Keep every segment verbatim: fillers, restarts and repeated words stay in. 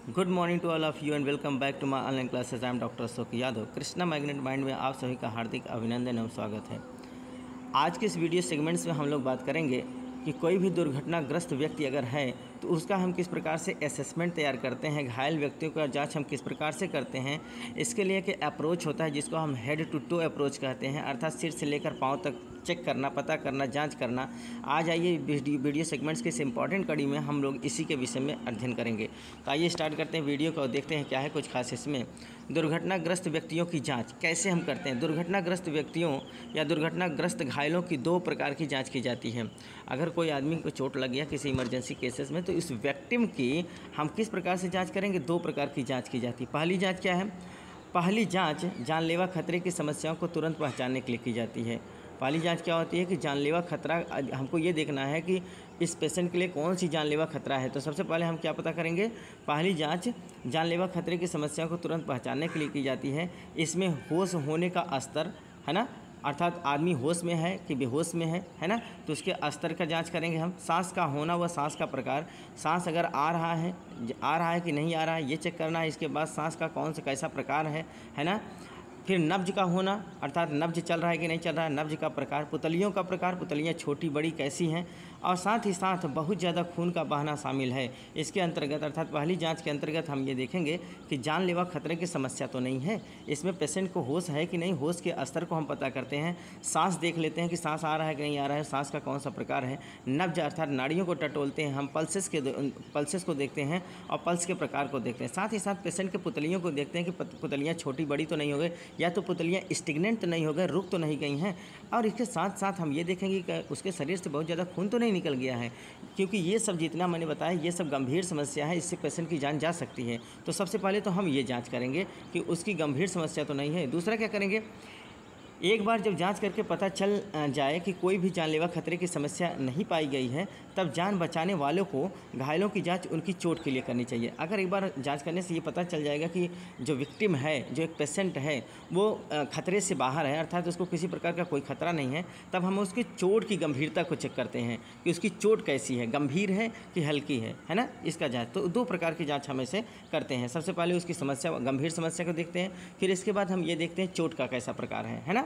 Good morning to all of you and welcome back to my online classes. I am doctor Ashok Yadav. Krishna magnet mind में आप सभी का हार्दिक अभिनंदन एवं स्वागत है। आज के इस वीडियो सेगमेंट्स में हम लोग बात करेंगे कि कोई भी दुर्घटनाग्रस्त व्यक्ति अगर है तो उसका हम किस प्रकार से असेसमेंट तैयार करते हैं, घायल व्यक्तियों का जांच हम किस प्रकार से करते हैं। इसके लिए एक अप्रोच होता है जिसको हम हेड टू टो अप्रोच कहते हैं, अर्थात सिर से लेकर पाँव तक चेक करना, पता करना, जांच करना। आज आइए वीडियो सेगमेंट्स के इस इंपॉर्टेंट कड़ी में हम लोग इसी के विषय में अध्ययन करेंगे। तो आइए स्टार्ट करते हैं वीडियो को और देखते हैं क्या है कुछ खास इसमें। दुर्घटनाग्रस्त व्यक्तियों की जांच कैसे हम करते हैं। दुर्घटनाग्रस्त व्यक्तियों या दुर्घटनाग्रस्त घायलों की दो प्रकार की जांच की जाती है। अगर कोई आदमी को चोट लग गया किसी इमरजेंसी केसेस में तो इस विक्टिम की हम किस प्रकार से जांच करेंगे। दो प्रकार की जांच की जाती है। पहली जांच क्या है? पहली जांच जानलेवा खतरे की समस्याओं को तुरंत पहचानने के लिए की जाती है। पहली जांच क्या होती है कि जानलेवा खतरा, हमको ये देखना है कि इस पेशेंट के लिए कौन सी जानलेवा खतरा है। तो सबसे पहले हम क्या पता करेंगे? पहली जांच जानलेवा खतरे की समस्याओं को तुरंत पहचानने के लिए की जाती है। इसमें होश होने का स्तर है ना, अर्थात आदमी होश में है कि बेहोश में है है ना, तो उसके स्तर का जांच करेंगे हम। सांस का होना व सांस का प्रकार, सांस अगर आ रहा है आ रहा है कि नहीं आ रहा है ये चेक करना है। इसके बाद सांस का कौन सा कैसा प्रकार है है ना। फिर नब्ज का होना, अर्थात नब्ज चल रहा है कि नहीं चल रहा है, नब्ज का प्रकार। पुतलियों का प्रकार, पुतलियाँ छोटी बड़ी कैसी हैं, और साथ ही साथ बहुत ज़्यादा खून का बहना शामिल है इसके अंतर्गत। अर्थात पहली जांच के अंतर्गत हम ये देखेंगे कि जानलेवा खतरे की समस्या तो नहीं है, इसमें पेशेंट को होश है कि नहीं, होश के स्तर को हम पता करते हैं। सांस देख लेते हैं कि सांस आ रहा है कि नहीं आ रहा है, सांस का कौन सा प्रकार है। नब्ज अर्थात नाड़ियों को टटोलते हैं हम, पल्सेस के पल्सेस को देखते हैं और पल्स के प्रकार को देखते हैं। साथ ही साथ पेशेंट के पुतलियों को देखते हैं कि पुतलियाँ छोटी बड़ी तो नहीं हो गई, या तो पुतलियाँ स्टिग्नेंट तो नहीं हो गए, रुक तो नहीं गई हैं। और इसके साथ साथ हम ये देखेंगे कि उसके शरीर से बहुत ज़्यादा खून तो नहीं निकल गया है, क्योंकि ये सब जितना मैंने बताया ये सब गंभीर समस्या है, इससे पेशेंट की जान जा सकती है। तो सबसे पहले तो हम ये जांच करेंगे कि उसकी गंभीर समस्या तो नहीं है। दूसरा क्या करेंगे? एक बार जब जांच करके पता चल जाए कि कोई भी जानलेवा खतरे की समस्या नहीं पाई गई है, तब जान बचाने वालों को घायलों की जांच उनकी चोट के लिए करनी चाहिए। अगर एक बार जांच करने से ये पता चल जाएगा कि जो विक्टिम है, जो एक पेशेंट है, वो खतरे से बाहर है, अर्थात उसको किसी प्रकार का कोई खतरा नहीं है, तब हम उसकी चोट की गंभीरता को चेक करते हैं कि उसकी चोट कैसी है, गंभीर है कि हल्की है है ना, इसका जाँच। तो दो प्रकार की जाँच हम ऐसे करते हैं। सबसे पहले उसकी समस्या, गंभीर समस्या को देखते हैं, फिर इसके बाद हम ये देखते हैं चोट का कैसा प्रकार है है ना।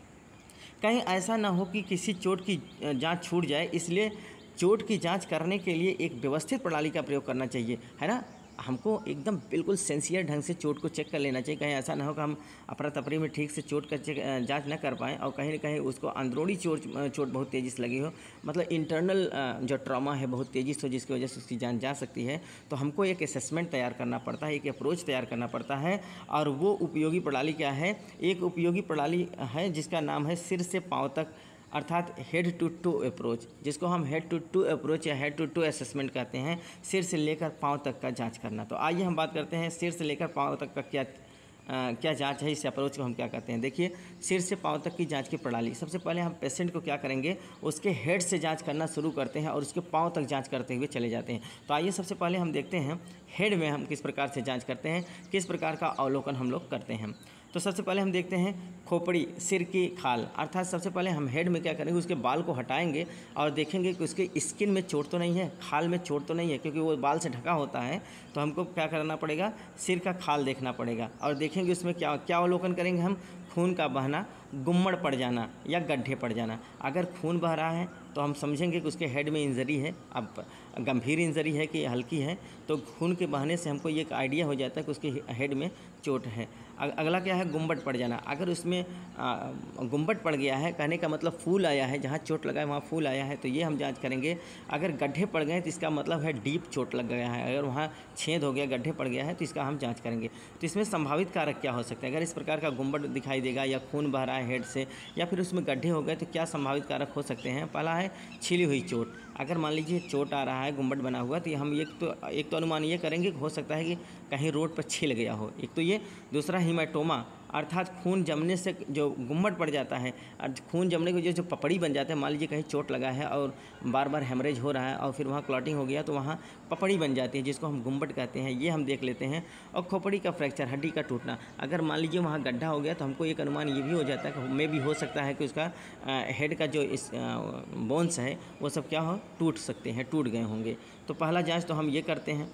कहीं ऐसा ना हो कि किसी चोट की जांच छूट जाए, इसलिए चोट की जांच करने के लिए एक व्यवस्थित प्रणाली का प्रयोग करना चाहिए है ना। हमको एकदम बिल्कुल सेंसियर ढंग से चोट को चेक कर लेना चाहिए। कहीं ऐसा ना हो कि हम अफरा तफरी में ठीक से चोट का चेक जांच न कर पाएँ और कहीं ना कहीं उसको अंदरूनी चोट चोट बहुत तेज़ी से लगी हो, मतलब इंटरनल जो ट्रॉमा है बहुत तेज़ी से हो, जिसकी वजह से उसकी जान जा सकती है। तो हमको एक असेसमेंट तैयार करना पड़ता है, एक अप्रोच तैयार करना पड़ता है। और वो उपयोगी प्रणाली क्या है? एक उपयोगी प्रणाली है जिसका नाम है सिर से पाँव तक, अर्थात हेड टू टो अप्रोच, जिसको हम हेड टू टू अप्रोच या हेड टू टो असेसमेंट कहते हैं। सिर से लेकर पाँव तक का जांच करना। तो आइए हम बात करते हैं सिर से लेकर पाँव तक का क्या आ, क्या जांच है, इस अप्रोच को हम क्या कहते हैं। देखिए, सिर से पाँव तक की जांच की प्रणाली। सबसे पहले हम पेशेंट को क्या करेंगे, उसके हेड से जांच करना शुरू करते हैं और उसके पाँव तक जांच करते हुए चले जाते हैं। तो आइए सबसे पहले हम देखते हैं हेड में हम किस प्रकार से जांच करते हैं, किस प्रकार का अवलोकन हम लोग करते हैं। तो सबसे पहले हम देखते हैं खोपड़ी, सिर की खाल, अर्थात सबसे पहले हम हेड में क्या करेंगे, उसके बाल को हटाएंगे और देखेंगे कि उसके स्किन में चोट तो नहीं है, खाल में चोट तो नहीं है, क्योंकि वो बाल से ढका होता है। तो हमको क्या करना पड़ेगा, सिर का खाल देखना पड़ेगा और देखेंगे उसमें क्या क्या अवलोकन करेंगे हम। खून का बहना, गुम्मड़ पड़ जाना या गड्ढे पड़ जाना। अगर खून बह रहा है तो हम समझेंगे कि उसके हेड में इंजरी है। अब गंभीर इंजरी है कि हल्की है, तो खून के बहने से हमको ये एक आइडिया हो जाता है कि उसके हेड में चोट है। अगला क्या है, गुम्बट पड़ जाना। अगर उसमें गुम्बट पड़ गया है, कहने का मतलब फूल आया है, जहाँ चोट लगा है वहाँ फूल आया है, तो ये हम जांच करेंगे। अगर गड्ढे पड़ गए तो इसका मतलब है डीप चोट लग गया है। अगर वहाँ छेद हो गया, गड्ढे पड़ गया है, तो इसका हम जांच करेंगे। तो इसमें संभावित कारक क्या हो सकते हैं? अगर इस प्रकार का गुम्बट दिखाई देगा या खून बह रहा है हेड से, या फिर उसमें गड्ढे हो गए, तो क्या संभावित कारक हो सकते हैं? पहला है छिली हुई चोट। अगर मान लीजिए चोट आ रहा है, गुम्बट बना हुआ, तो हम एक तो एक तो अनुमान ये करेंगे कि हो सकता है कि कहीं रोड पर छिल गया हो, एक तो ये। दूसरा हीमाटोमा, अर्थात खून जमने से जो गुम्बट पड़ जाता है, खून जमने की वजह से जो पपड़ी बन जाता है। मान लीजिए कहीं चोट लगा है और बार बार हेमरेज हो रहा है और फिर वहाँ क्लॉटिंग हो गया, तो वहाँ पपड़ी बन जाती है, जिसको हम गुम्बट कहते हैं, ये हम देख लेते हैं। और खोपड़ी का फ्रैक्चर, हड्डी का टूटना। अगर मान लीजिए वहाँ गड्ढा हो गया, तो हमको एक अनुमान ये भी हो जाता है कि मे भी हो सकता है कि उसका हेड का जो इस बोन्स है वो सब क्या हो, टूट सकते हैं, टूट गए होंगे। तो पहला जाँच तो हम ये करते हैं।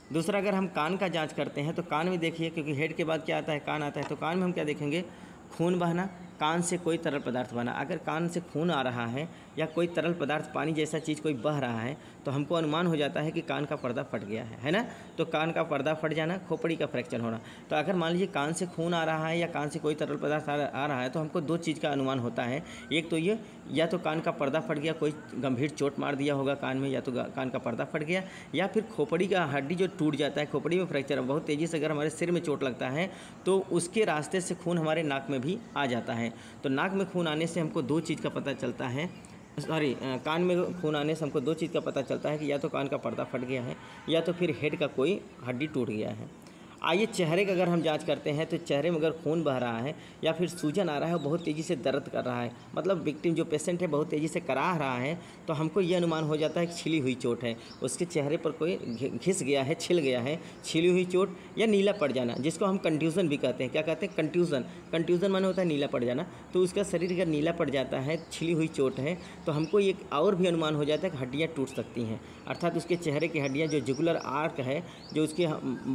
दूसरा अगर हम कान का जांच करते हैं तो कान में देखिए, क्योंकि हेड के बाद क्या आता है, कान आता है, तो कान में हम क्या देखेंगे, खून बहना, कान से कोई तरल पदार्थ बहना। अगर कान से खून आ रहा है या कोई तरल पदार्थ पानी जैसा चीज़ कोई बह रहा है तो हमको अनुमान हो जाता है कि कान का पर्दा फट गया है है ना। तो कान का पर्दा फट जाना, खोपड़ी का फ्रैक्चर होना। तो अगर मान लीजिए कान से खून आ रहा है या कान से कोई तरल पदार्थ आ रहा है तो हमको दो चीज़ का अनुमान होता है। एक तो ये, या तो कान का पर्दा फट गया, कोई गंभीर चोट मार दिया होगा कान में, या तो कान का पर्दा फट गया, या फिर खोपड़ी का हड्डी जो टूट जाता है, खोपड़ी में फ्रैक्चर बहुत तेज़ी से अगर हमारे सिर में चोट लगता है तो उसके रास्ते से खून हमारे नाक में भी आ जाता है। तो नाक में खून आने से हमको दो चीज़ का पता चलता है, सॉरी कान में खून आने से हमको दो चीज़ का पता चलता है कि या तो कान का पर्दा फट गया है या तो फिर हेड का कोई हड्डी टूट गया है। आइए चेहरे का अगर हम जांच करते हैं तो चेहरे में अगर खून बह रहा है या फिर सूजन आ रहा है, बहुत तेज़ी से दर्द कर रहा है, मतलब विक्टिम जो पेशेंट है बहुत तेज़ी से कराह रहा है, तो हमको ये अनुमान हो जाता है कि छिली हुई चोट है, उसके चेहरे पर कोई घिस गया है, छिल गया है, छिली हुई चोट या नीला पड़ जाना, जिसको हम कंट्यूजन भी कहते हैं। क्या कहते हैं? कंट्यूजन। कंट्यूजन माने होता है नीला पड़ जाना। तो उसका शरीर अगर नीला पड़ जाता है, छिली हुई चोट है, तो हमको ये और भी अनुमान हो जाता है कि हड्डियाँ टूट सकती हैं, अर्थात उसके चेहरे की हड्डियाँ, जो जुगुलर आर्क है, जो उसके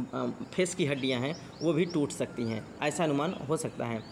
फेस की हड्डियाँ हैं, वो भी टूट सकती हैं, ऐसा अनुमान हो सकता है।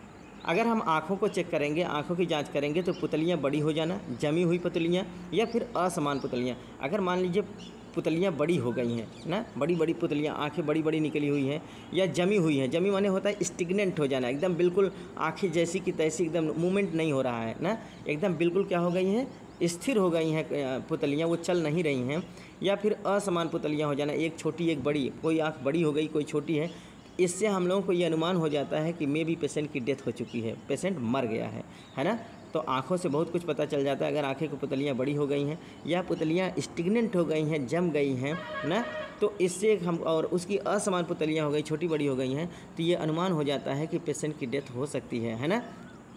अगर हम आँखों को चेक करेंगे, आँखों की जांच करेंगे तो पुतलियाँ बड़ी हो जाना, जमी हुई पुतलियाँ या फिर असमान पुतलियाँ। अगर मान लीजिए पुतलियाँ बड़ी हो गई हैं ना, बड़ी बड़ी पुतलियाँ, आँखें बड़ी बड़ी निकली हुई हैं या जमी हुई हैं, जमी माने होता है स्टिग्नेंट हो जाना, एकदम बिल्कुल आँखें जैसी की तैसी, एकदम मूवमेंट नहीं हो रहा है ना, एकदम बिल्कुल क्या हो गई हैं, स्थिर हो गई हैं पुतलियाँ, वो चल नहीं रही हैं। या फिर असमान पुतलियाँ हो जाना, एक छोटी एक बड़ी, कोई आँख बड़ी हो गई कोई छोटी है, इससे हम लोगों को ये अनुमान हो जाता है कि मे भी पेशेंट की डेथ हो चुकी है, पेशेंट मर गया है है ना। तो आँखों से बहुत कुछ पता चल जाता है। अगर आँखें की पुतलियाँ बड़ी हो गई हैं या पुतलियाँ स्टिग्नेंट हो गई हैं, जम गई हैं ना, तो इससे हम, और उसकी असमान पुतलियाँ हो गई, छोटी बड़ी हो गई हैं, तो ये अनुमान हो जाता है कि पेशेंट की डेथ हो सकती है है ना।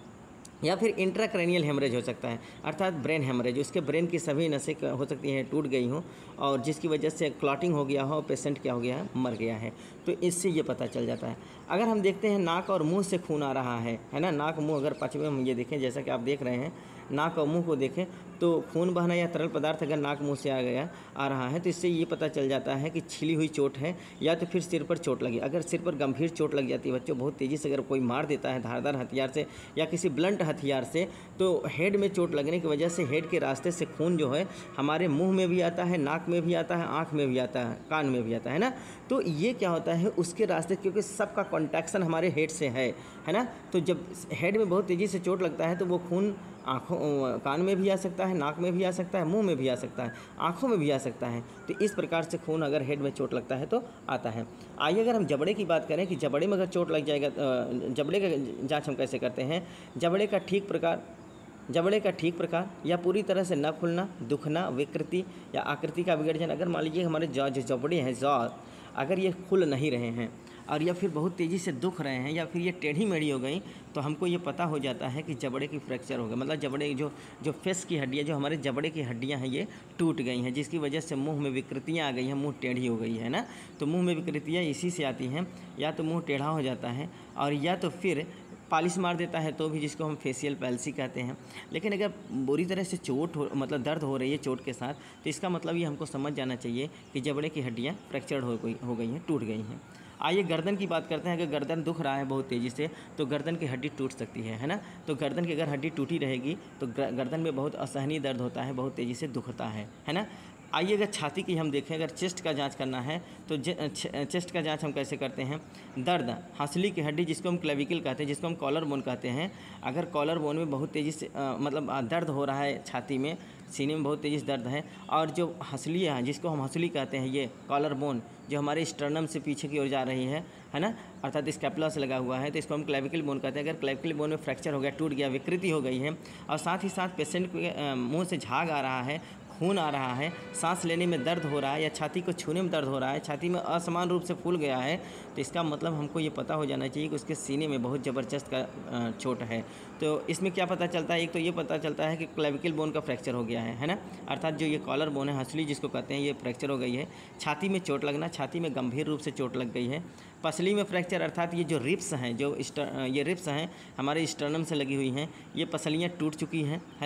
या फिर इंट्राक्रैनियल हेमरेज हो सकता है, अर्थात ब्रेन हेमरेज, उसके ब्रेन की सभी नसें हो सकती हैं टूट गई हों और जिसकी वजह से क्लॉटिंग हो गया हो, पेशेंट क्या हो गया है, मर गया है। तो इससे ये पता चल जाता है। अगर हम देखते हैं नाक और मुंह से खून आ रहा है है ना, नाक मुंह अगर पाँच में हम ये देखें, जैसा कि आप देख रहे हैं, नाक और मुंह को देखें तो खून बहना या तरल पदार्थ अगर नाक मुंह से आ गया आ रहा है तो इससे ये पता चल जाता है कि छिली हुई चोट है या तो फिर सिर पर चोट लगी। अगर सिर पर गंभीर चोट लग जाती है बच्चों, बहुत तेज़ी से अगर कोई मार देता है धारदार हथियार से या किसी ब्लंट हथियार से, तो हेड में चोट लगने की वजह से हेड के रास्ते से खून जो है हमारे मुँह में भी आता है, नाक में भी आता है, आँख में भी आता है, कान में भी आता है ना। तो ये क्या होता है, उसके रास्ते, क्योंकि सबका कॉन्ट्रैक्शन हमारे हेड से है है ना, तो जब हेड में बहुत तेज़ी से चोट लगता है तो वो खून आँखों, कान में भी आ सकता है, नाक में भी आ सकता है, मुंह में भी आ सकता है, आँखों में भी आ सकता है। तो इस प्रकार से खून अगर हेड में चोट लगता है तो आता है। आइए अगर हम जबड़े की बात करें कि जबड़े में अगर चोट लग जाएगा, जबड़े का जांच हम कैसे करते हैं। जबड़े का ठीक प्रकार जबड़े का ठीक प्रकार या पूरी तरह से न खुलना, दुखना, विकृति या आकृति का बिगड़ जाना। अगर मान लीजिए हमारे जॉ जो जबड़े हैं, जॉ अगर ये खुल नहीं रहे हैं और या फिर बहुत तेज़ी से दुख रहे हैं या फिर ये टेढ़ी मेढ़ी हो गई, तो हमको ये पता हो जाता है कि जबड़े की फ्रैक्चर हो गया, मतलब जबड़े जो जो फेस की हड्डियाँ, जो हमारे जबड़े की हड्डियाँ हैं, ये टूट गई हैं, जिसकी वजह से मुंह में विकृतियाँ आ गई हैं, मुंह टेढ़ी हो गई है ना। तो मुंह में विकृतियाँ इसी से आती हैं, या तो मुंह टेढ़ा हो जाता है और या तो फिर पालिश मार देता है, तो भी जिसको हम फेशियल पैल्सी कहते हैं। लेकिन अगर बुरी तरह से चोट हो, मतलब दर्द हो रही है चोट के साथ, तो इसका मतलब ये हमको समझ जाना चाहिए कि जबड़े की हड्डियाँ फ्रैक्चर्ड हो गई हो गई हैं, टूट गई हैं। आइए गर्दन की बात करते हैं। अगर गर्दन दुख रहा है बहुत तेज़ी से तो गर्दन की हड्डी टूट सकती है है ना। तो गर्दन की अगर हड्डी टूटी रहेगी तो गर्दन में बहुत असहनीय दर्द होता है, बहुत तेज़ी से दुखता है है ना। आइए अगर छाती की हम देखें, अगर चेस्ट का जांच करना है तो चेस्ट का जांच हम कैसे करते हैं। दर्द, हंसली की हड्डी जिसको हम क्लेविकल कहते हैं, जिसको हम कॉलर बोन कहते हैं, अगर कॉलर बोन में बहुत तेज़ी से आ, मतलब दर्द हो रहा है, छाती में, सीने में बहुत तेज़ी से दर्द है, और जो हंसली है जिसको हम हंसली कहते हैं, ये कॉलर बोन जो हमारे स्टर्नम से पीछे की ओर जा रही है है ना, अर्थात स्कैपुला से लगा हुआ है, तो इसको हम क्लेविकल बोन कहते हैं। अगर क्लेविकल बोन में फ्रैक्चर हो गया, टूट गया, विकृति हो गई है और साथ ही साथ पेशेंट के मुँह से झाग आ रहा है, खून आ रहा है, सांस लेने में दर्द हो रहा है या छाती को छूने में दर्द हो रहा है, छाती में असमान रूप से फूल गया है, तो इसका मतलब हमको ये पता हो जाना चाहिए कि उसके सीने में बहुत ज़बरदस्त का चोट है। तो इसमें क्या पता चलता है, एक तो ये पता चलता है कि क्लेविकल बोन का फ्रैक्चर हो गया है है ना, अर्थात जो ये कॉलर बोन है, हंसली जिसको कहते हैं, ये फ्रैक्चर हो गई है। छाती में चोट लगना, छाती में गंभीर रूप से चोट लग गई है। पसली में फ्रैक्चर, अर्थात ये जो रिप्स हैं, जो ये रिप्स हैं हमारे स्टर्नम से लगी हुई हैं, ये पसलियाँ टूट चुकी हैं है ना।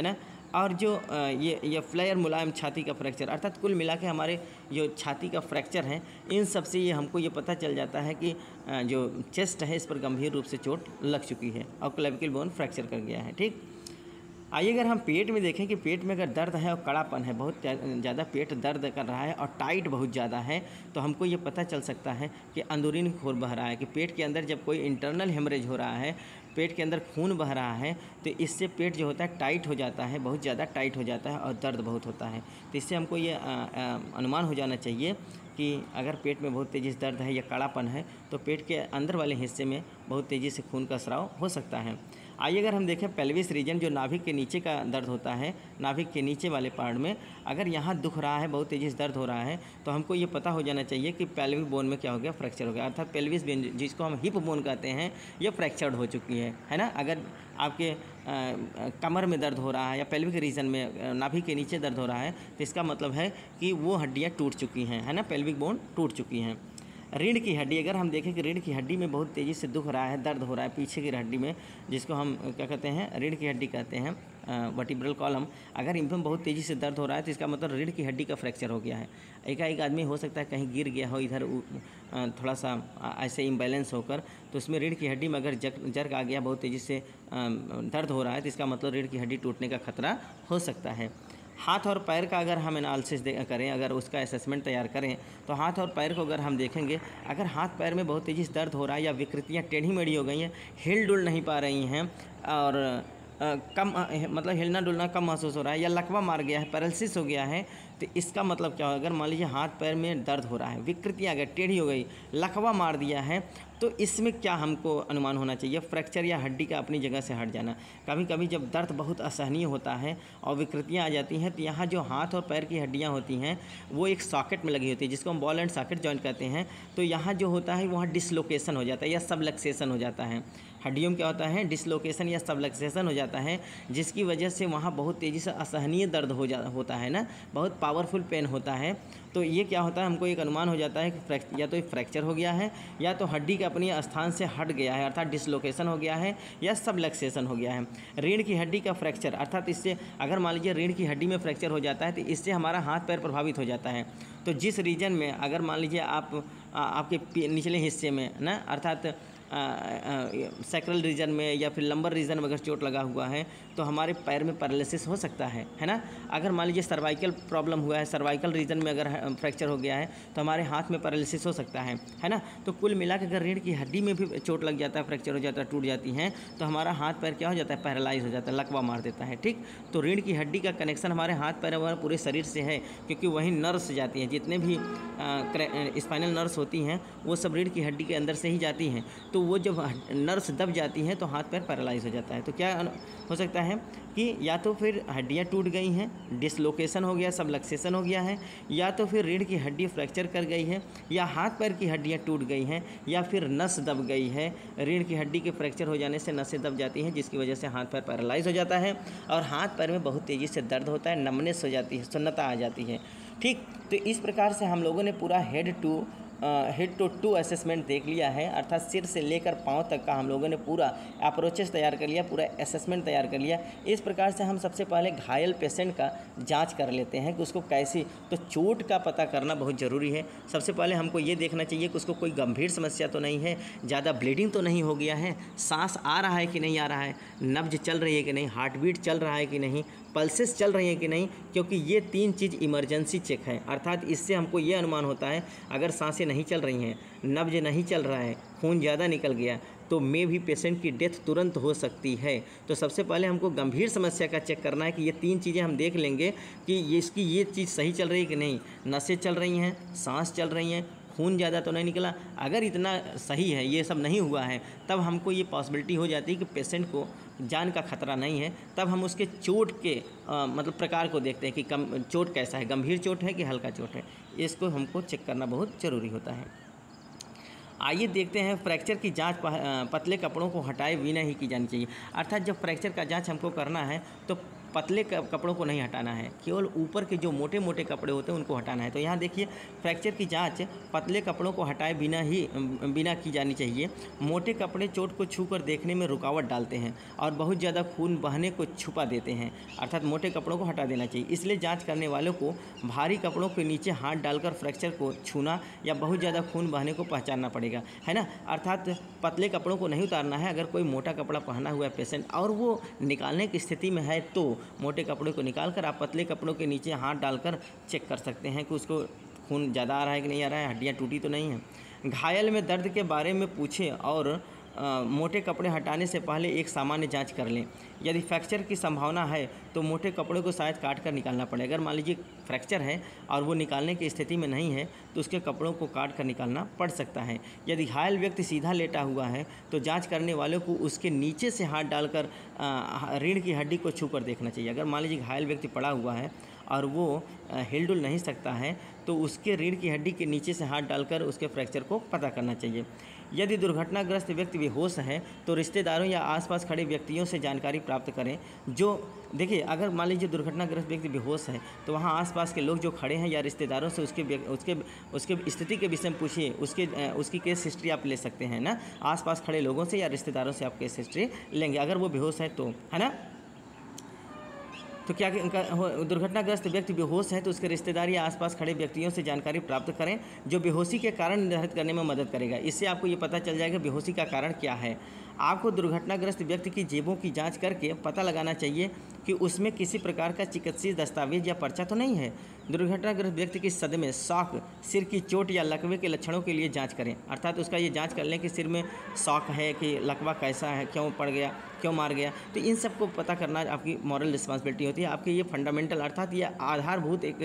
और जो अ, ये ये फ्लेयर मुलायम छाती का फ्रैक्चर, अर्थात कुल मिला के हमारे जो छाती का फ्रैक्चर है, इन सब से ये हमको ये पता चल जाता है कि अ, जो चेस्ट है इस पर गंभीर रूप से चोट लग चुकी है और क्लेविकल बोन फ्रैक्चर कर गया है। ठीक, आइए अगर हम पेट में देखें कि पेट में अगर दर्द है और कड़ापन है, बहुत ज़्यादा पेट दर्द कर रहा है और टाइट बहुत ज़्यादा है, तो हमको ये पता चल सकता है कि अंदरूनी खून बह रहा है, कि पेट के अंदर जब कोई इंटरनल हेमरेज हो रहा है, पेट के अंदर खून बह रहा है, तो इससे पेट जो होता है टाइट हो जाता है, बहुत ज़्यादा टाइट हो जाता है और दर्द बहुत होता है। तो इससे हमको ये अनुमान हो जाना चाहिए कि अगर पेट में बहुत तेज़ी से दर्द है या कड़ापन है, तो पेट के अंदर वाले हिस्से में बहुत तेज़ी से खून का स्राव हो सकता है। आइए अगर हम देखें पेल्विस रीजन, जो नाभिक के नीचे का दर्द होता है, नाभिक के नीचे वाले पार्ट में अगर यहाँ दुख रहा है, बहुत तेज़ी से दर्द हो रहा है, तो हमको ये पता हो जाना चाहिए कि पेल्विक बोन में क्या हो गया, फ्रैक्चर हो गया। अर्थात पेल्विस बोन जिसको हम हिप बोन कहते हैं, ये फ्रैक्चर्ड हो चुकी है, है ना। अगर आपके आ, कमर में दर्द हो रहा है या पेल्विक रीजन में नाभिक के नीचे दर्द हो रहा है, तो इसका मतलब है कि वो हड्डियाँ टूट चुकी हैं, है ना, पेल्विक बोन टूट चुकी हैं। रीढ़ की हड्डी, अगर हम देखें कि रीढ़ की हड्डी में बहुत तेज़ी से दुख रहा है, दर्द हो रहा है पीछे की हड्डी में, जिसको हम क्या कहते हैं, रीढ़ की हड्डी कहते हैं, वर्टिब्रल कॉलम, अगर इनमें बहुत तेज़ी से दर्द हो रहा है तो इसका मतलब रीढ़ की हड्डी का फ्रैक्चर हो गया है। एकाएक आदमी हो सकता है कहीं गिर गया हो इधर थोड़ा सा ऐसे इम्बैलेंस होकर, तो उसमें रीढ़ की हड्डी में अगर जक जर्क आ गया, बहुत तेज़ी से दर्द हो रहा है, तो इसका मतलब रीढ़ की हड्डी टूटने का खतरा हो सकता है। हाथ और पैर का अगर हम एनालिसिस करें, अगर उसका असेसमेंट तैयार करें, तो हाथ और पैर को अगर हम देखेंगे, अगर हाथ पैर में बहुत तेज़ी से दर्द हो रहा है या विकृतियाँ टेढ़ी मेढ़ी हो गई हैं, हिल डुल नहीं पा रही हैं और आ, कम आ, मतलब हिलना डुलना कम महसूस हो रहा है या लकवा मार गया है, पैरालिसिस हो गया है, तो इसका मतलब क्या होगा, अगर मान लीजिए हाथ पैर में दर्द हो रहा है, विकृतियाँ अगर टेढ़ी हो गई, लकवा मार दिया है, तो इसमें क्या हमको अनुमान होना चाहिए, फ्रैक्चर या हड्डी का अपनी जगह से हट जाना। कभी कभी जब दर्द बहुत असहनीय होता है और विकृतियाँ आ जाती हैं, तो यहाँ जो हाथ और पैर की हड्डियाँ होती हैं वो एक सॉकेट में लगी होती है, जिसको हम बॉल एंड सॉकेट जॉइंट कहते हैं। तो यहाँ जो होता है वहाँ डिसलोकेशन हो जाता है या सबलक्सेशन हो जाता है। हड्डियों में क्या होता है, डिसलोकेशन या सबलक्सेशन हो जाता है, जिसकी वजह से वहाँ बहुत तेज़ी से असहनीय दर्द हो जा होता है ना, बहुत पावरफुल पेन होता है। तो ये क्या होता है, हमको एक अनुमान हो जाता है कि फ्रैक्चर या तो फ्रैक्चर हो गया है या तो हड्डी का अपनी स्थान से हट गया है, अर्थात डिसलोकेशन हो गया है या सबलक्सेशन हो गया है। रीढ़ की हड्डी का फ्रैक्चर, अर्थात इससे अगर मान लीजिए रीढ़ की हड्डी में फ्रैक्चर हो जाता है, तो इससे हमारा हाथ पैर प्रभावित हो जाता है। तो जिस रीजन में अगर मान लीजिए आप आ, आपके निचले हिस्से में ना, अर्थात सैक्रल रीजन में या फिर लंबर रीजन में अगर चोट लगा हुआ है, तो हमारे पैर में पैरालिसिस हो सकता है, है ना। अगर मान लीजिए सर्वाइकल प्रॉब्लम हुआ है, सर्वाइकल रीजन में अगर फ्रैक्चर हो गया है, तो हमारे हाथ में पैरालिसिस हो सकता है, है ना। तो कुल मिला के अगर रीढ़ की हड्डी में भी चोट लग जाता है, फ्रैक्चर हो जाता है, टूट जाती है, तो हमारा हाथ पैर क्या हो जाता है, पैरालाइज हो जाता है, लकवा मार देता है। ठीक, तो रीढ़ की हड्डी का कनेक्शन हमारे हाथ पैर और पूरे शरीर से है, क्योंकि वहीं नर्व्स जाती हैं, जितने भी स्पाइनल नर्व्स होती हैं वो सब रीढ़ की हड्डी के अंदर से ही जाती हैं। तो वो जब नर्व्स दब जाती हैं तो हाथ पैर पैरालाइज हो जाता है। तो क्या हो सकता है कि या तो फिर हड्डियाँ टूट गई हैं, डिसलोकेशन हो गया, सबलक्सेशन हो गया है, या तो फिर रीढ़ की हड्डी फ्रैक्चर कर गई है, या हाथ पैर की हड्डियाँ टूट गई हैं, या फिर नस दब गई है। रीढ़ की हड्डी के फ्रैक्चर हो जाने से नसें दब जाती हैं, जिसकी वजह से हाथ पैर पैरालाइज हो जाता है और हाथ पैर में बहुत तेज़ी से दर्द होता है, नमनेस हो जाती है, सुन्नता आ जाती है। ठीक, तो इस प्रकार से हम लोगों ने पूरा head to head to toe assessment देख लिया है, अर्थात सिर से लेकर पाँव तक का हम लोगों ने पूरा अप्रोचेस तैयार कर लिया, पूरा असेसमेंट तैयार कर लिया। इस प्रकार से हम सबसे पहले घायल पेशेंट का जांच कर लेते हैं कि उसको कैसी, तो चोट का पता करना बहुत ज़रूरी है। सबसे पहले हमको ये देखना चाहिए कि उसको कोई गंभीर समस्या तो नहीं है, ज़्यादा ब्लीडिंग तो नहीं हो गया है, सांस आ रहा है कि नहीं आ रहा है, नब्ज चल रही है कि नहीं, हार्ट बीट चल रहा है कि नहीं, पल्सेस चल रही हैं कि नहीं, क्योंकि ये तीन चीज़ इमरजेंसी चेक है। अर्थात इससे हमको ये अनुमान होता है अगर सांसें नहीं चल रही हैं, नब्ज नहीं चल रहा है, खून ज़्यादा निकल गया, तो में भी पेशेंट की डेथ तुरंत हो सकती है। तो सबसे पहले हमको गंभीर समस्या का चेक करना है कि ये तीन चीज़ें हम देख लेंगे कि ये इसकी ये चीज़ सही चल रही है कि नहीं, नसें चल रही हैं, सांस चल रही हैं, खून ज़्यादा तो नहीं निकला। अगर इतना सही है, ये सब नहीं हुआ है, तब हमको ये पॉसिबिलिटी हो जाती है कि पेशेंट को जान का खतरा नहीं है। तब हम उसके चोट के आ, मतलब प्रकार को देखते हैं कि कम चोट कैसा है, गंभीर चोट है कि हल्का चोट है, इसको हमको चेक करना बहुत ज़रूरी होता है। आइए देखते हैं फ्रैक्चर की जांच पतले कपड़ों को हटाए बिना ही की जानी चाहिए। अर्थात जब फ्रैक्चर का जांच हमको करना है तो पतले कपड़ों को नहीं हटाना है, केवल ऊपर के जो मोटे मोटे कपड़े होते हैं उनको हटाना है। तो यहाँ देखिए फ्रैक्चर की जांच पतले कपड़ों को हटाए बिना ही बिना की जानी चाहिए। मोटे कपड़े चोट को छूकर देखने में रुकावट डालते हैं और बहुत ज़्यादा खून बहने को छुपा देते हैं, अर्थात मोटे कपड़ों को हटा देना चाहिए। इसलिए जाँच करने वालों को भारी कपड़ों के नीचे हाथ डालकर फ्रैक्चर को छूना या बहुत ज़्यादा खून बहने को पहचानना पड़ेगा, है ना। अर्थात पतले कपड़ों को नहीं उतारना है। अगर कोई मोटा कपड़ा पहना हुआ है पेशेंट और वो निकालने की स्थिति में है तो मोटे कपड़ों को निकाल कर आप पतले कपड़ों के नीचे हाथ डालकर चेक कर सकते हैं कि उसको खून ज़्यादा आ रहा है कि नहीं आ रहा है, हड्डियाँ टूटी तो नहीं है। घायल में दर्द के बारे में पूछें और आ, मोटे कपड़े हटाने से पहले एक सामान्य जांच कर लें। यदि फ्रैक्चर की संभावना है तो मोटे कपड़े को शायद काट कर निकालना पड़े। अगर मान लीजिए फ्रैक्चर है और वो निकालने की स्थिति में नहीं है तो उसके कपड़ों को काट कर निकालना पड़ सकता है। यदि घायल व्यक्ति सीधा लेटा हुआ है तो जांच करने वालों को उसके नीचे से हाथ डालकर रीढ़ की हड्डी को छू कर देखना चाहिए। अगर मान लीजिए घायल व्यक्ति पड़ा हुआ है और वो हिलडुल नहीं सकता है तो उसके रीढ़ की हड्डी के नीचे से हाथ डालकर उसके फ्रैक्चर को पता करना चाहिए। यदि दुर्घटनाग्रस्त व्यक्ति बेहोश है तो रिश्तेदारों या आसपास खड़े व्यक्तियों से जानकारी प्राप्त करें। जो देखिए अगर मान लीजिए दुर्घटनाग्रस्त व्यक्ति बेहोश है तो वहाँ आसपास के लोग जो खड़े हैं या रिश्तेदारों से उसके उसके उसके स्थिति के विषय में पूछिए। उसके उसकी केस हिस्ट्री आप ले सकते हैं ना, आसपास खड़े लोगों से या रिश्तेदारों से आप केस हिस्ट्री लेंगे अगर वो बेहोश है तो, है ना। तो क्या दुर्घटनाग्रस्त व्यक्ति बेहोश है तो उसके रिश्तेदार या आसपास खड़े व्यक्तियों से जानकारी प्राप्त करें जो बेहोशी के कारण निर्धारित करने में मदद करेगा। इससे आपको ये पता चल जाएगा बेहोशी का कारण क्या है। आपको दुर्घटनाग्रस्त व्यक्ति की जेबों की जांच करके पता लगाना चाहिए कि उसमें किसी प्रकार का चिकित्सीय दस्तावेज या पर्चा तो नहीं है। दुर्घटनाग्रस्त व्यक्ति की सदमे, शॉक, सिर की चोट या लकवे के लक्षणों के लिए जांच करें। अर्थात उसका ये जांच कर लें कि सिर में शॉक है कि लकवा कैसा है, क्यों पड़ गया, क्यों मार गया। तो इन सब को पता करना आपकी मॉरल रिस्पॉन्सिबिलिटी होती है। आपके ये फंडामेंटल अर्थात ये आधारभूत एक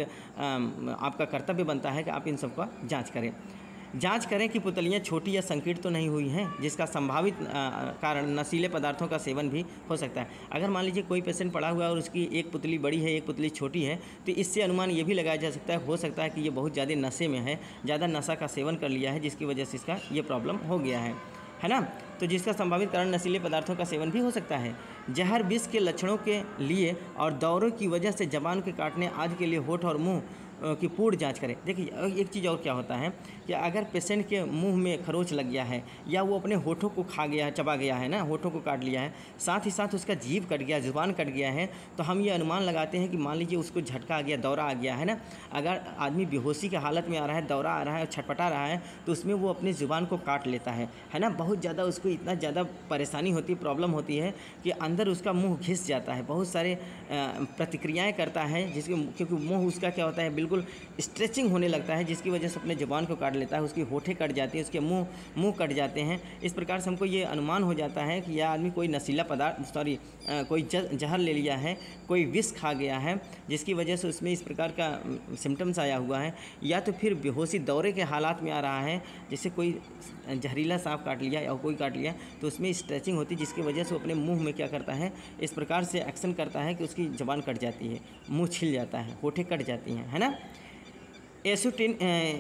आपका कर्तव्य बनता है कि आप इन सब का जाँच करें। जांच करें कि पुतलियाँ छोटी या संकीर्ण तो नहीं हुई हैं जिसका संभावित कारण नशीले पदार्थों का सेवन भी हो सकता है। अगर मान लीजिए कोई पेशेंट पड़ा हुआ है और उसकी एक पुतली बड़ी है एक पुतली छोटी है तो इससे अनुमान ये भी लगाया जा सकता है हो सकता है कि ये बहुत ज़्यादा नशे में है, ज़्यादा नशा का सेवन कर लिया है जिसकी वजह से इसका ये प्रॉब्लम हो गया है, है ना। तो जिसका संभावित कारण नशीले पदार्थों का सेवन भी हो सकता है। जहर विष के लक्षणों के लिए और दौरों की वजह से जबान के काटने आदि के लिए होठ और मुंह की पूर्ण जांच करें। देखिए एक चीज़ और क्या होता है कि अगर पेशेंट के मुंह में खरोच लग गया है या वो अपने होठों को खा गया है, चबा गया है ना, होठों को काट लिया है, साथ ही साथ उसका जीभ कट गया, जुबान कट गया है, तो हम ये अनुमान लगाते हैं कि मान लीजिए उसको झटका आ गया, दौरा आ गया है ना। अगर आदमी बेहोशी की हालत में आ रहा है, दौरा आ रहा है, छटपटा रहा है तो उसमें वो अपनी ज़ुबान को काट लेता है, है ना। बहुत ज़्यादा उसको इतना ज़्यादा परेशानी होती है, प्रॉब्लम होती है कि अंदर उसका मुँह घिस जाता है, बहुत सारे प्रतिक्रियाएँ करता है जिसके क्योंकि मुँह उसका क्या होता है बिल्कुल स्ट्रेचिंग होने लगता है जिसकी वजह से अपने ज़ुबान को काट लेता है, उसकी होठें कट जाती हैं, उसके मुंह मुंह कट जाते हैं। इस प्रकार से हमको ये अनुमान हो जाता है कि यह आदमी कोई नशीला पदार्थ सॉरी कोई जहर ले लिया है, कोई विष खा गया है जिसकी वजह से उसमें इस प्रकार का सिम्टम्स आया हुआ है, या तो फिर बेहोशी दौरे के हालात में आ रहा है, जैसे कोई जहरीला सांप काट लिया या कोई काट लिया तो उसमें स्ट्रेचिंग होती है जिसकी वजह से अपने मुँह में क्या करता है इस प्रकार से एक्शन करता है कि उसकी ज़ुबान कट जाती है, मुँह छिल जाता है, होठें कट जाती हैं, है ना। एसीटिन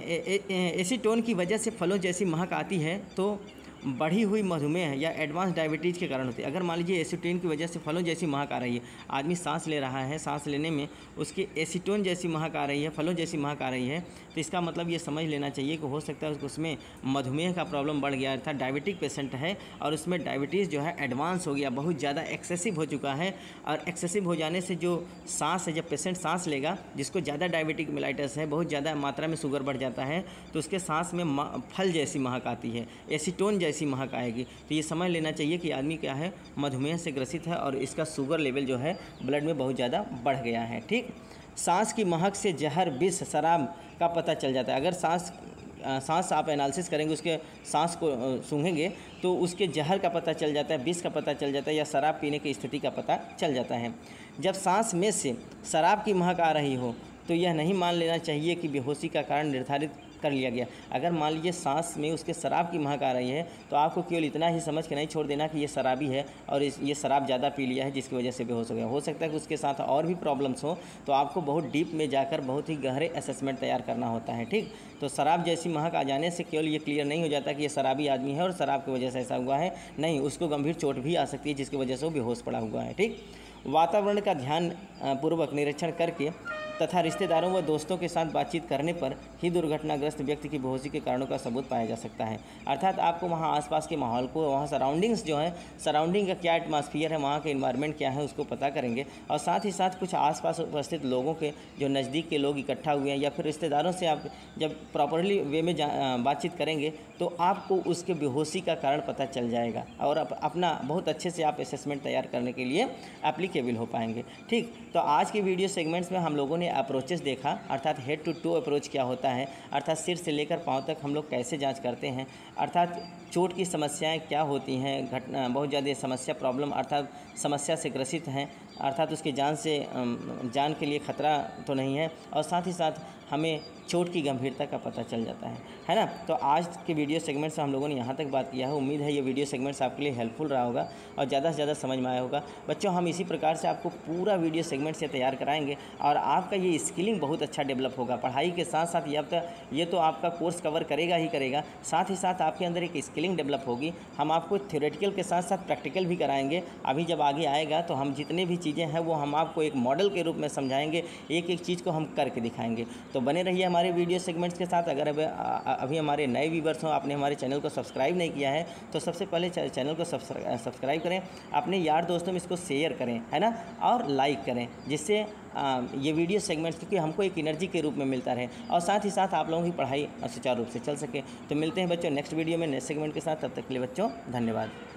एसीटोन की वजह से फलों जैसी महक आती है तो बढ़ी हुई मधुमेह या एडवांस डायबिटीज़ के कारण होती है। अगर मान लीजिए एसीटोन की वजह से फलों जैसी महक आ रही है, आदमी सांस ले रहा है, सांस लेने में उसकी एसीटोन जैसी महक आ रही है, फलों जैसी महक आ रही है, तो इसका मतलब ये समझ लेना चाहिए कि हो सकता है उसमें मधुमेह का प्रॉब्लम बढ़ गया, अर्थात डायबिटिक पेशेंट है और उसमें डायबिटीज़ जो है एडवांस हो गया, बहुत ज़्यादा एक्सेसिव हो चुका है। और एक्सेसिव हो जाने से जो सांस है, जब पेशेंट सांस लेगा, जिसको ज़्यादा डायबिटिक मेलाइटस है, बहुत ज़्यादा मात्रा में शुगर बढ़ जाता है, तो उसके सांस में फल जैसी महक आती है, एसीटोन जैसी महक आएगी। तो ये समझ लेना चाहिए कि आदमी क्या है मधुमेह से ग्रसित है और इसका शुगर लेवल जो है ब्लड में बहुत ज़्यादा बढ़ गया है। ठीक, सांस की महक से जहर, विष, शराब का पता चल जाता है। अगर सांस सांस आप एनालिसिस करेंगे, उसके सांस को सूंघेंगे तो उसके जहर का पता चल जाता है, विष का पता चल जाता है या शराब पीने की स्थिति का पता चल जाता है। जब सांस में से शराब की महक आ रही हो तो यह नहीं मान लेना चाहिए कि बेहोशी का कारण निर्धारित कर लिया गया। अगर मान लीजिए सांस में उसके शराब की महक आ रही है तो आपको केवल इतना ही समझ के नहीं छोड़ देना कि ये शराबी है और इस ये शराब ज़्यादा पी लिया है जिसकी वजह से बेहोश हो गया। हो सकता है कि उसके साथ और भी प्रॉब्लम्स हो, तो आपको बहुत डीप में जाकर बहुत ही गहरे असेसमेंट तैयार करना होता है। ठीक, तो शराब जैसी महक आ जाने से केवल ये क्लियर नहीं हो जाता कि ये शराबी आदमी है और शराब की वजह से ऐसा हुआ है, नहीं, उसको गंभीर चोट भी आ सकती है जिसकी वजह से वो बेहोश पड़ा हुआ है। ठीक, वातावरण का ध्यान पूर्वक निरीक्षण करके तथा रिश्तेदारों व दोस्तों के साथ बातचीत करने पर ही दुर्घटनाग्रस्त व्यक्ति की बेहोशी के कारणों का सबूत पाया जा सकता है। अर्थात आपको वहाँ आसपास के माहौल को, वहाँ सराउंडिंग्स जो है, सराउंडिंग का क्या एटमॉस्फेयर है, वहाँ के इन्वायरमेंट क्या है, उसको पता करेंगे। और साथ ही साथ कुछ आसपास उपस्थित लोगों के, जो नज़दीक के लोग इकट्ठा हुए हैं या फिर रिश्तेदारों से आप जब प्रॉपरली वे में बातचीत करेंगे तो आपको उसके बेहोशी का कारण पता चल जाएगा और अप, अपना बहुत अच्छे से आप असेसमेंट तैयार करने के लिए एप्लीकेबल हो पाएंगे। ठीक, तो आज के वीडियो सेगमेंट्स में हम लोगों ने अप्रोचेस देखा, अर्थात हेड टू टू अप्रोच क्या होता है, अर्थात सिर से लेकर पांव तक हम लोग कैसे जांच करते हैं, अर्थात चोट की समस्याएं क्या होती हैं, घटना बहुत ज़्यादा समस्या प्रॉब्लम अर्थात समस्या से ग्रसित हैं, अर्थात उसकी जान से जान के लिए खतरा तो नहीं है, और साथ ही साथ हमें चोट की गंभीरता का पता चल जाता है, है ना। तो आज के वीडियो सेगमेंट से हम लोगों ने यहाँ तक बात किया है। उम्मीद है ये वीडियो सेगमेंट्स आपके लिए हेल्पफुल रहा होगा और ज़्यादा से ज़्यादा समझ में आया होगा। बच्चों, हम इसी प्रकार से आपको पूरा वीडियो सेगमेंट से तैयार कराएंगे और आपका ये स्किलिंग बहुत अच्छा डेवलप होगा। पढ़ाई के साथ साथ ये तो ये तो आपका कोर्स कवर करेगा ही करेगा, साथ ही साथ आपके अंदर एक स्किलिंग डेवलप होगी। हम आपको थ्योरेटिकल के साथ साथ प्रैक्टिकल भी कराएंगे। अभी जब आगे आएगा तो हम जितने भी चीज़ें हैं वो हम आपको एक मॉडल के रूप में समझाएंगे, एक एक चीज़ को हम करके दिखाएंगे। तो बने रहिए हमारे वीडियो सेगमेंट्स के साथ। अगर अभी अभी हमारे नए व्यूवर्स हों, आपने हमारे चैनल को सब्सक्राइब नहीं किया है तो सबसे पहले चैनल को सब्सक्राइब करें, अपने यार दोस्तों में इसको शेयर करें, है ना, और लाइक करें, जिससे ये वीडियो सेगमेंट्स क्योंकि हमको एक एनर्जी के रूप में मिलता रहे और साथ ही साथ आप लोगों की पढ़ाई सुचारू रूप से चल सके। तो मिलते हैं बच्चों नेक्स्ट वीडियो में नेक्स्ट सेगमेंट के साथ। तब तक के लिए बच्चों धन्यवाद।